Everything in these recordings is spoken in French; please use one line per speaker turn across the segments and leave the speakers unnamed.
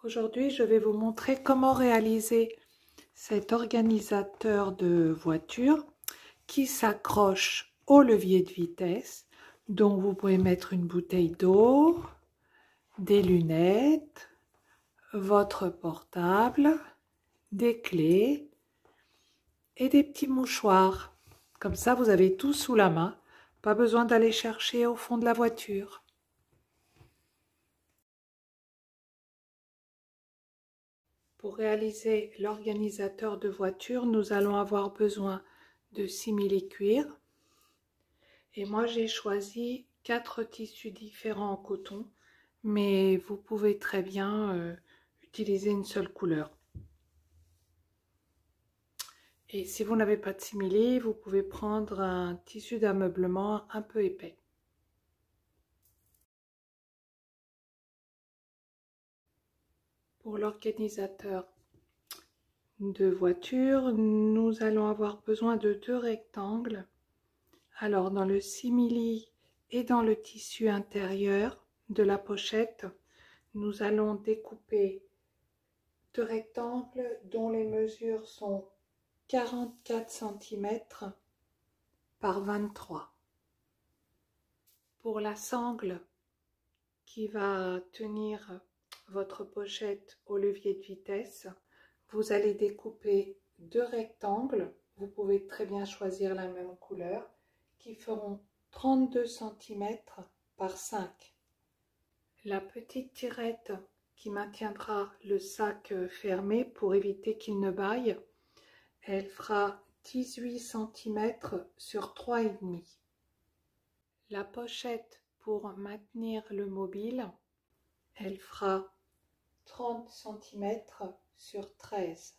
Aujourd'hui, je vais vous montrer comment réaliser cet organisateur de voiture qui s'accroche au levier de vitesse. Donc, vous pouvez mettre une bouteille d'eau, des lunettes, votre portable, des clés et des petits mouchoirs. Comme ça, vous avez tout sous la main. Pas besoin d'aller chercher au fond de la voiture. Pour réaliser l'organisateur de voiture, nous allons avoir besoin de simili-cuir. Et moi, j'ai choisi 4 tissus différents en coton, mais vous pouvez très bien utiliser une seule couleur. Et si vous n'avez pas de simili, vous pouvez prendre un tissu d'ameublement un peu épais. Pour l'organisateur de voiture, nous allons avoir besoin de 2 rectangles. Alors, dans le simili et dans le tissu intérieur de la pochette, nous allons découper 2 rectangles dont les mesures sont 44 cm par 23. Pour la sangle qui va tenir votre pochette au levier de vitesse, vous allez découper 2 rectangles, vous pouvez très bien choisir la même couleur, qui feront 32 cm par 5. La petite tirette qui maintiendra le sac fermé pour éviter qu'il ne bâille, elle fera 18 cm sur 3,5. La pochette pour maintenir le mobile, elle fera 30 cm sur 13.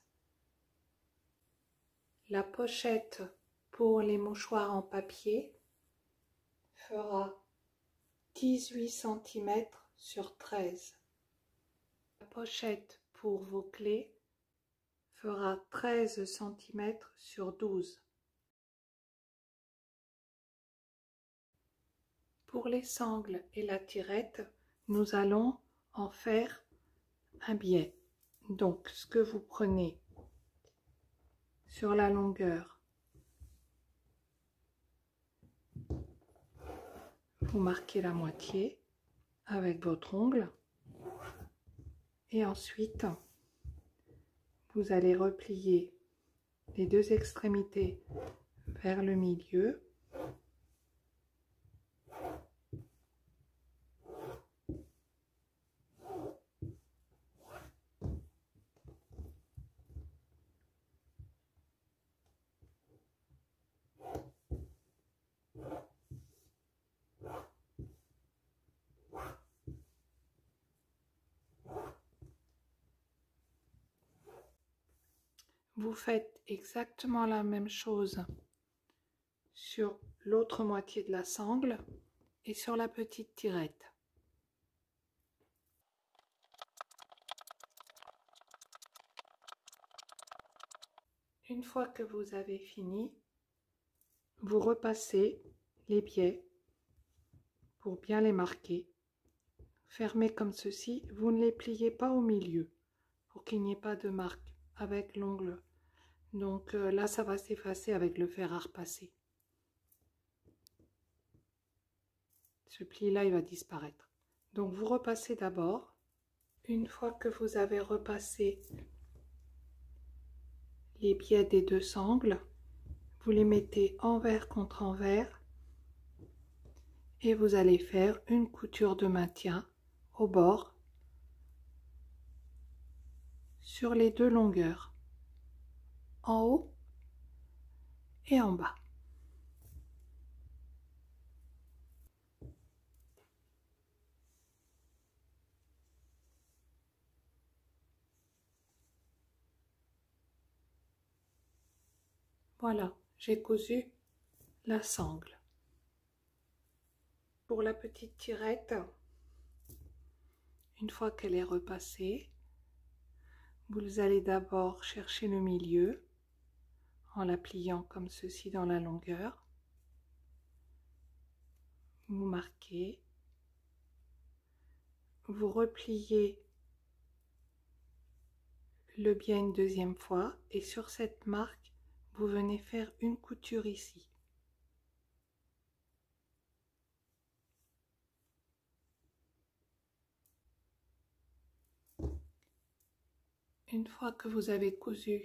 La pochette pour les mouchoirs en papier fera 18 cm sur 13. La pochette pour vos clés fera 13 cm sur 12. Pour les sangles et la tirette, nous allons en faire un biais. Donc, ce que vous prenez sur la longueur, vous marquez la moitié avec votre ongle et ensuite vous allez replier les 2 extrémités vers le milieu . Vous faites exactement la même chose sur l'autre moitié de la sangle et sur la petite tirette. Une fois que vous avez fini, vous repassez les biais pour bien les marquer. Fermez comme ceci, vous ne les pliez pas au milieu pour qu'il n'y ait pas de marque avec l'ongle. Donc là, ça va s'effacer avec le fer à repasser. Ce pli-là, il va disparaître. Donc vous repassez d'abord. Une fois que vous avez repassé les biais des 2 sangles, vous les mettez envers contre envers et vous allez faire une couture de maintien au bord sur les 2 longueurs, en haut et en bas. Voilà, j'ai cousu la sangle. Pour la petite tirette, une fois qu'elle est repassée, vous allez d'abord chercher le milieu en la pliant comme ceci dans la longueur. Vous marquez, vous repliez le biais une deuxième fois et sur cette marque, vous venez faire une couture ici. Une fois que vous avez cousu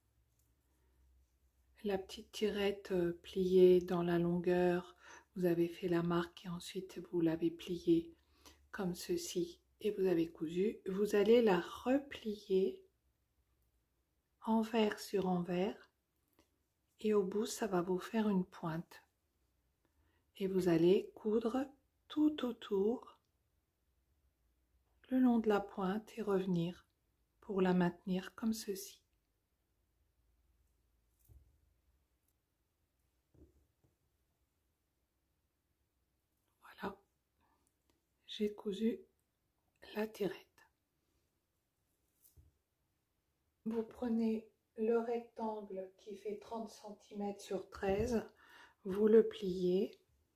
la petite tirette pliée dans la longueur, vous avez fait la marque et ensuite vous l'avez pliée comme ceci et vous avez cousu, vous allez la replier envers sur envers et au bout ça va vous faire une pointe et vous allez coudre tout autour le long de la pointe et revenir pour la maintenir comme ceci. Voilà, j'ai cousu la tirette. Vous prenez le rectangle qui fait 30 cm sur 13, vous le pliez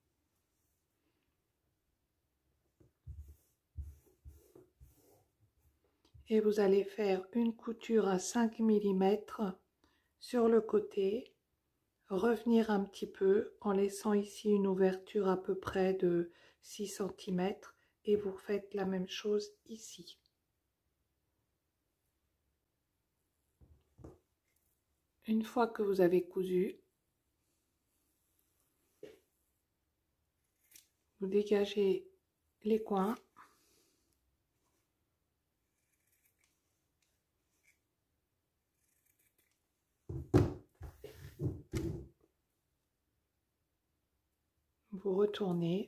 et vous allez faire une couture à 5 mm sur le côté, revenir un petit peu en laissant ici une ouverture à peu près de 6 cm et vous faites la même chose ici. Une fois que vous avez cousu, vous dégagez les coins. Vous retournez.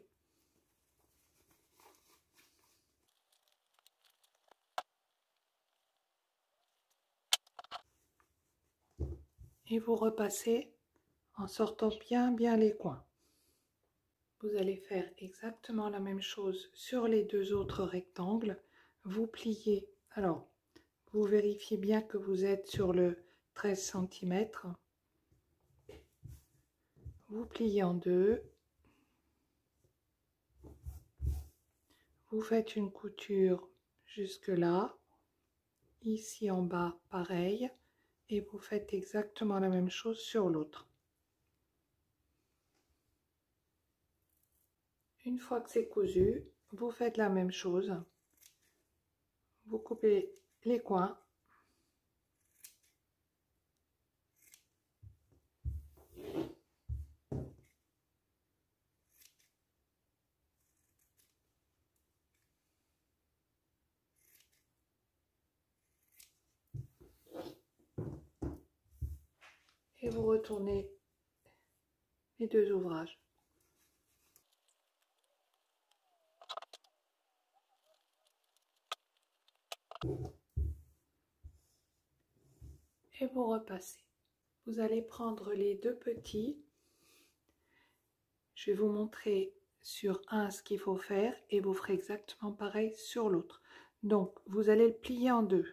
Et vous repassez en sortant bien les coins. Vous allez faire exactement la même chose sur les deux autres rectangles. Vous pliez, alors vous vérifiez bien que vous êtes sur le 13 cm. Vous pliez en deux. Vous faites une couture jusque là. Ici en bas, pareil. Et vous faites exactement la même chose sur l'autre. Une fois que c'est cousu, vous faites la même chose. Vous coupez les coins. Et vous retournez les deux ouvrages. Et vous repassez. Vous allez prendre les deux petits. Je vais vous montrer sur un ce qu'il faut faire et vous ferez exactement pareil sur l'autre. Donc, vous allez le plier en deux.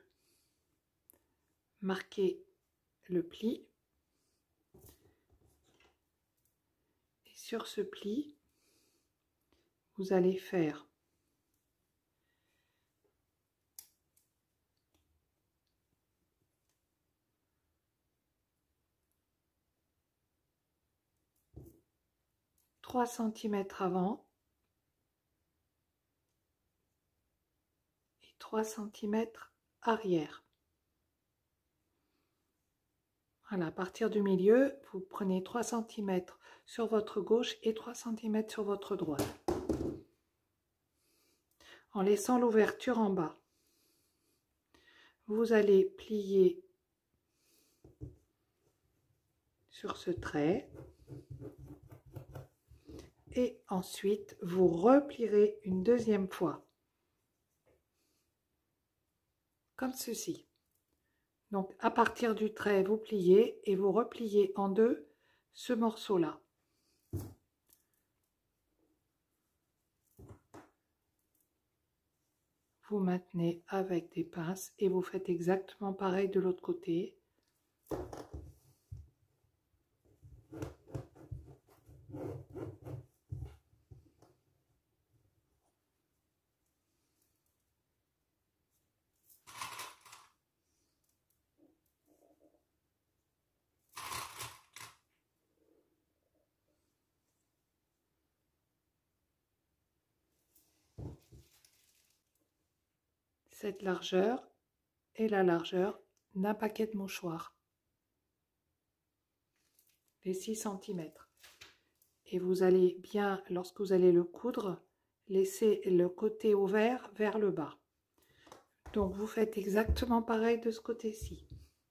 Marquez le pli. Et sur ce pli, vous allez faire trois centimètres avant et 3 cm arrière. Voilà, à partir du milieu, vous prenez 3 cm sur votre gauche et 3 cm sur votre droite, en laissant l'ouverture en bas. Vous allez plier sur ce trait et ensuite vous replierez une deuxième fois, comme ceci. Donc à partir du trait, vous pliez et vous repliez en deux ce morceau-là. Vous maintenez avec des pinces et vous faites exactement pareil de l'autre côté. cette largeur et la largeur d'un paquet de mouchoirs, les 6 cm. Et vous allez bien, lorsque vous allez le coudre, laisser le côté ouvert vers le bas. Donc vous faites exactement pareil de ce côté-ci.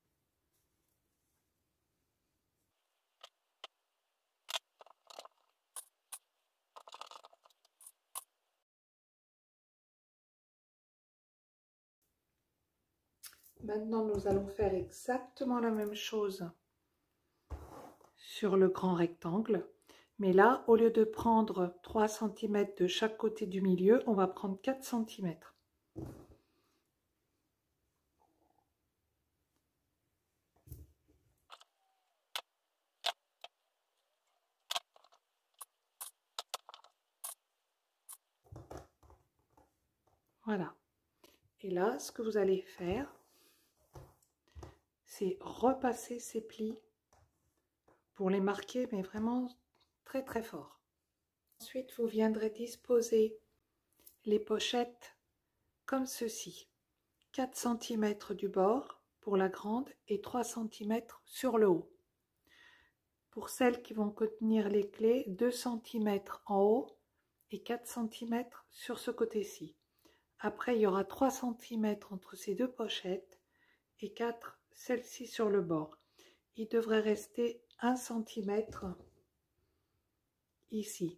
Maintenant, nous allons faire exactement la même chose sur le grand rectangle. Mais là, au lieu de prendre 3 cm de chaque côté du milieu, on va prendre 4 cm. Voilà. Et là, ce que vous allez faire, c'est repasser ces plis pour les marquer, mais vraiment très très fort. Ensuite, vous viendrez disposer les pochettes comme ceci. 4 cm du bord pour la grande et 3 cm sur le haut. Pour celles qui vont contenir les clés, 2 cm en haut et 4 cm sur ce côté-ci. Après, il y aura 3 cm entre ces deux pochettes et 4 celle-ci sur le bord. Il devrait rester 1 cm ici.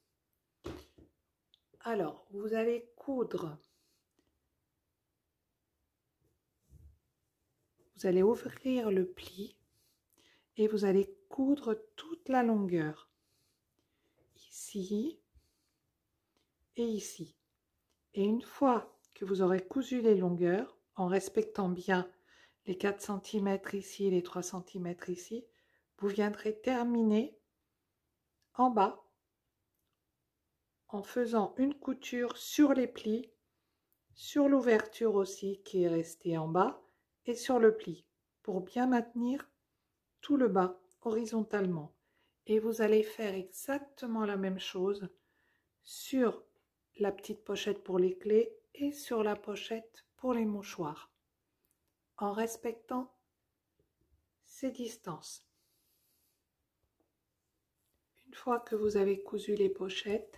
Alors, vous allez coudre. Vous allez ouvrir le pli et vous allez coudre toute la longueur. Ici et ici. Et une fois que vous aurez cousu les longueurs, en respectant bien les 4 cm ici et les 3 cm ici, vous viendrez terminer en bas en faisant une couture sur les plis, sur l'ouverture aussi qui est restée en bas et sur le pli pour bien maintenir tout le bas horizontalement. Et vous allez faire exactement la même chose sur la petite pochette pour les clés et sur la pochette pour les mouchoirs en respectant ces distances. Une fois que vous avez cousu les pochettes,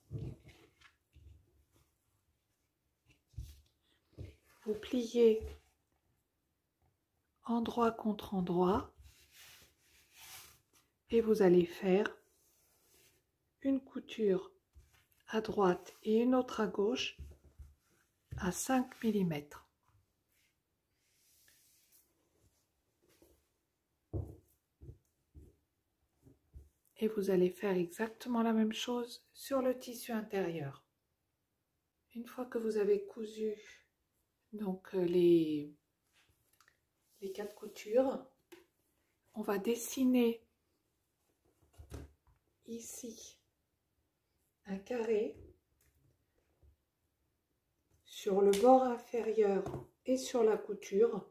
vous pliez endroit contre endroit et vous allez faire une couture à droite et une autre à gauche à 5 mm. Et vous allez faire exactement la même chose sur le tissu intérieur. Une fois que vous avez cousu donc les 4 coutures, on va dessiner ici un carré sur le bord inférieur et sur la couture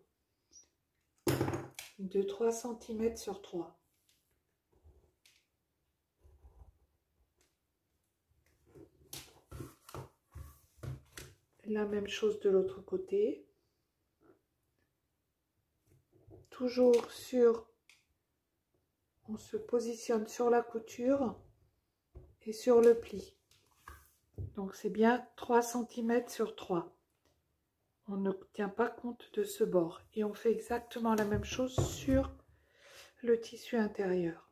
de 3 cm sur 3. La même chose de l'autre côté. Toujours on se positionne sur la couture et sur le pli. Donc c'est bien 3 cm sur 3. On ne tient pas compte de ce bord. Et on fait exactement la même chose sur le tissu intérieur.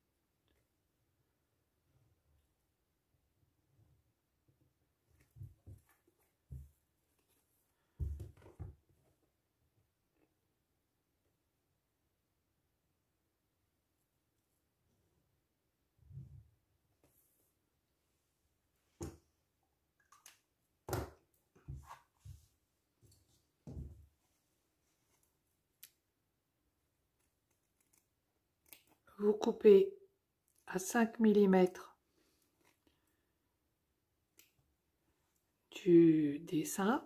Vous coupez à 5 mm du dessin.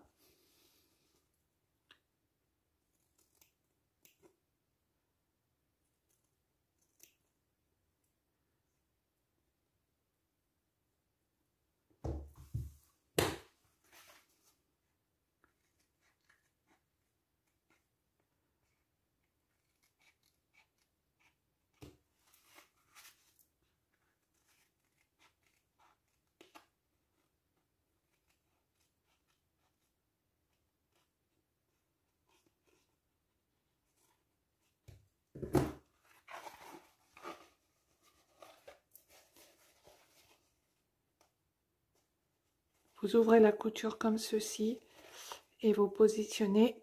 Vous ouvrez la couture comme ceci et vous positionnez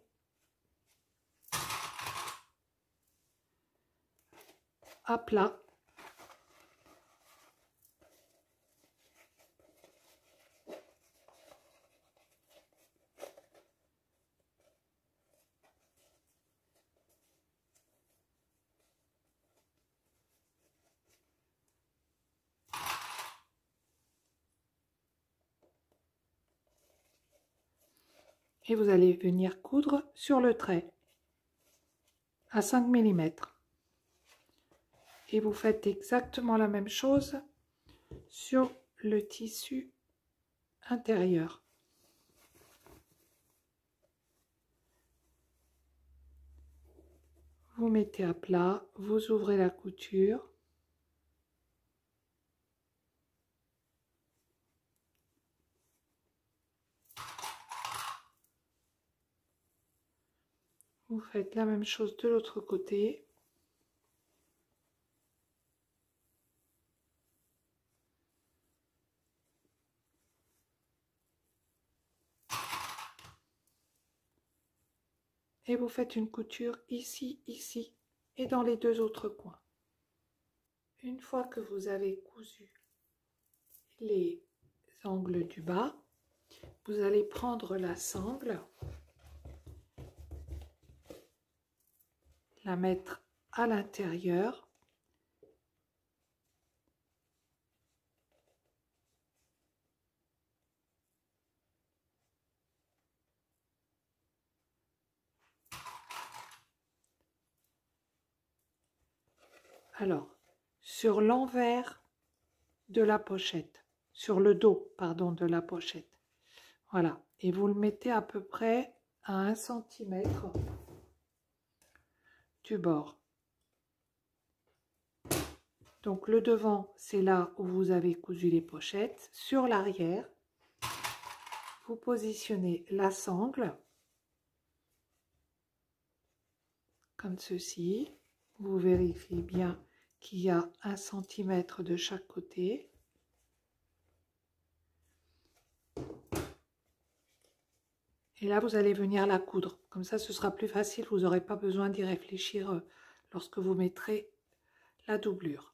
à plat. Et vous allez venir coudre sur le trait à 5 mm. Et vous faites exactement la même chose sur le tissu intérieur. Vous mettez à plat, vous ouvrez la couture. Vous faites la même chose de l'autre côté. Et vous faites une couture ici, ici et dans les deux autres coins. Une fois que vous avez cousu les angles du bas, vous allez prendre la sangle, la mettre à l'intérieur. Alors, sur l'envers de la pochette, sur le dos, pardon, de la pochette. Voilà, et vous le mettez à peu près à 1 cm du bord. Donc le devant, c'est là où vous avez cousu les pochettes. Sur l'arrière, vous positionnez la sangle, comme ceci. Vous vérifiez bien qu'il y a 1 cm de chaque côté. Et là, vous allez venir la coudre. Comme ça, ce sera plus facile. Vous n'aurez pas besoin d'y réfléchir lorsque vous mettrez la doublure.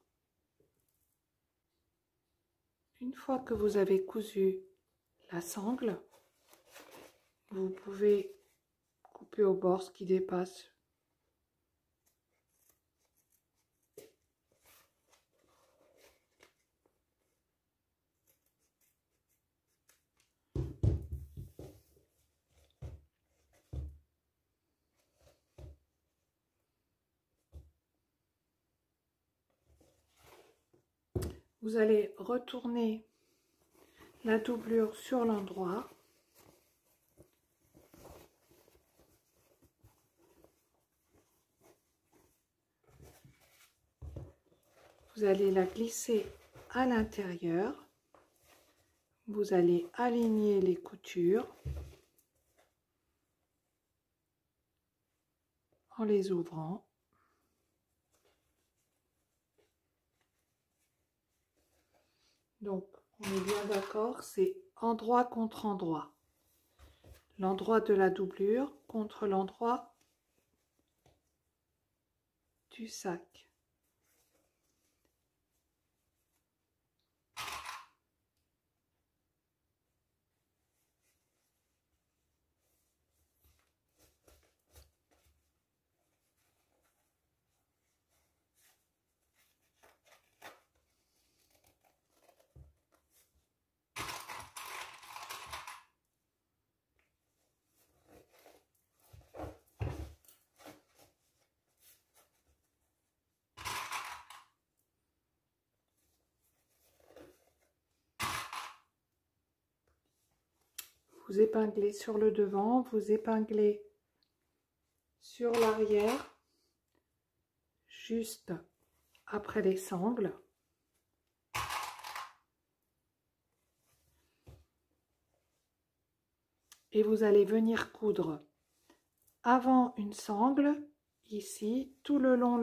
Une fois que vous avez cousu la sangle, vous pouvez couper au bord ce qui dépasse. Vous allez retourner la doublure sur l'endroit. Vous allez la glisser à l'intérieur. Vous allez aligner les coutures en les ouvrant. Donc, on est bien d'accord, c'est endroit contre endroit. L'endroit de la doublure contre l'endroit du sac. Vous épinglez sur le devant, vous épinglez sur l'arrière, juste après les sangles. Et vous allez venir coudre avant une sangle, ici, tout le long,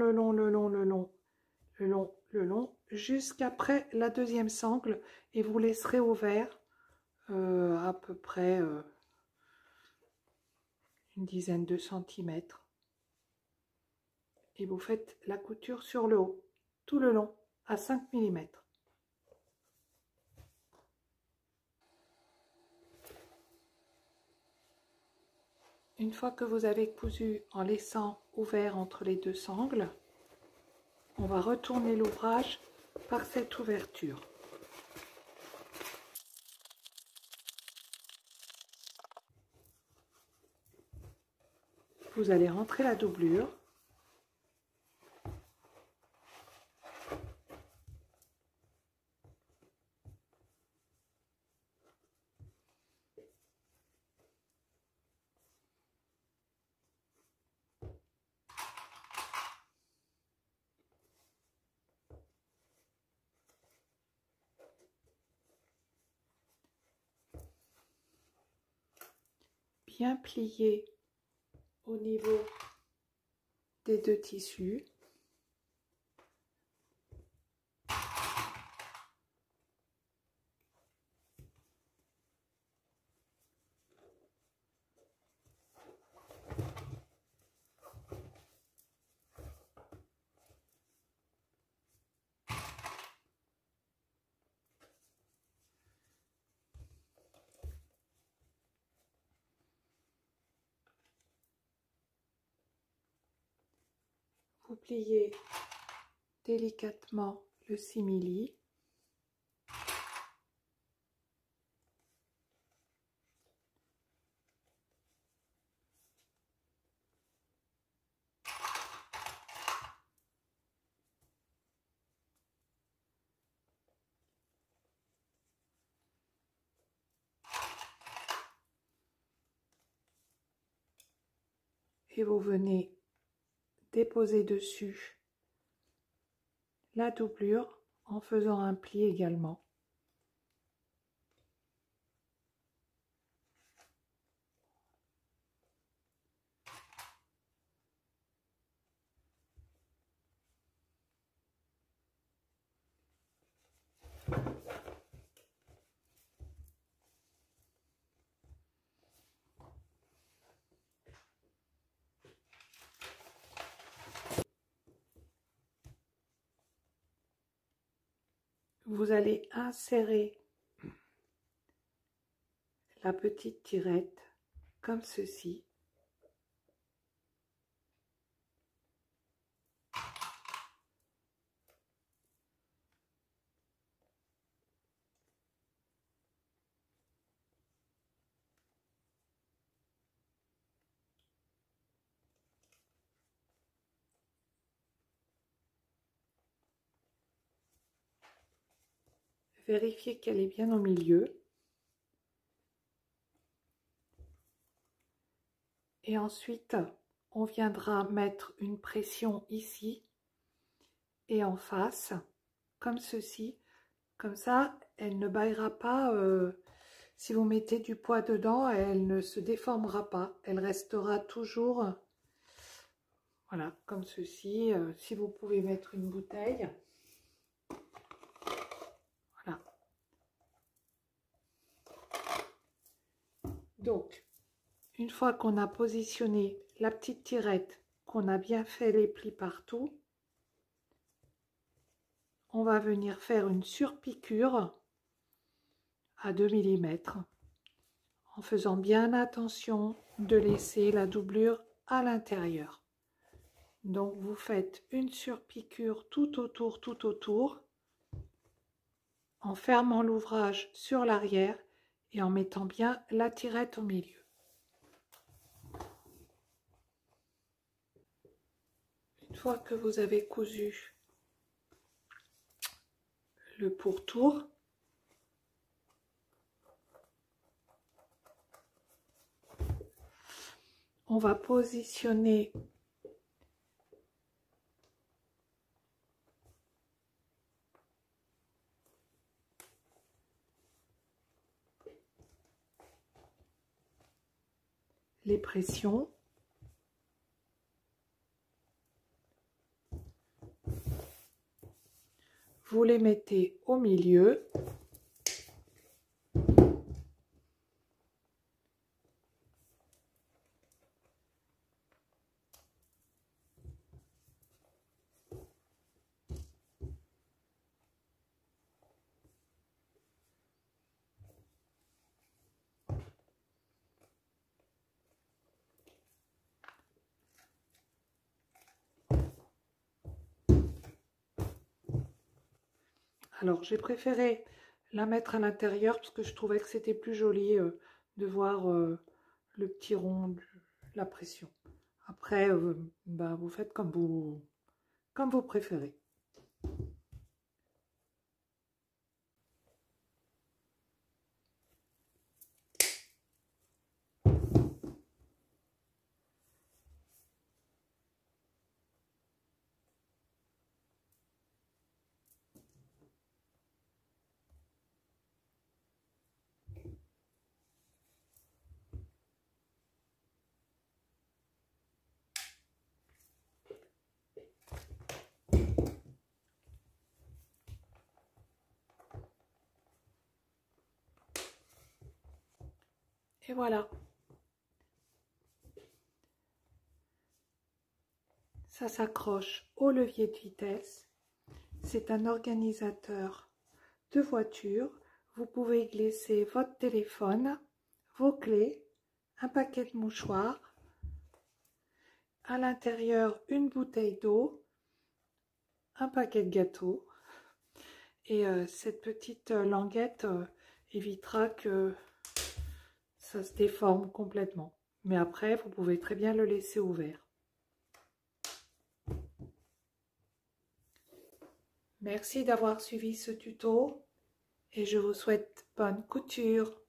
jusqu'après la deuxième sangle, et vous laisserez ouvert à peu près une dizaine de centimètres. Et vous faites la couture sur le haut, tout le long, à 5 mm. Une fois que vous avez cousu en laissant ouvert entre les deux sangles, on va retourner l'ouvrage par cette ouverture. Vous allez rentrer la doublure. Bien plier au niveau des deux tissus. Vous pliez délicatement le simili. Et vous venez déposer dessus la doublure en faisant un pli également. Vous allez insérer la petite tirette comme ceci. Vérifiez qu'elle est bien au milieu. Et ensuite, on viendra mettre une pression ici et en face, comme ceci. Comme ça, elle ne bâillera pas. Si vous mettez du poids dedans, elle ne se déformera pas. Elle restera toujours, voilà, comme ceci. Si vous pouvez mettre une bouteille. Voilà. Donc, une fois qu'on a positionné la petite tirette, qu'on a bien fait les plis partout, on va venir faire une surpiqûre à 2 mm en faisant bien attention de laisser la doublure à l'intérieur. Donc vous faites une surpiqûre tout autour, en fermant l'ouvrage sur l'arrière et en mettant bien la tirette au milieu. Une fois que vous avez cousu le pourtour, on va positionner les pressions. Vous les mettez au milieu. Alors j'ai préféré la mettre à l'intérieur parce que je trouvais que c'était plus joli de voir le petit rond de la pression. Après, bah, vous faites comme vous préférez. Et voilà, ça s'accroche au levier de vitesse. C'est un organisateur de voiture. Vous pouvez glisser votre téléphone, vos clés, un paquet de mouchoirs, à l'intérieur une bouteille d'eau, un paquet de gâteaux. Et cette petite languette évitera que ça se déforme complètement. Mais après, vous pouvez très bien le laisser ouvert. Merci d'avoir suivi ce tuto et je vous souhaite bonne couture.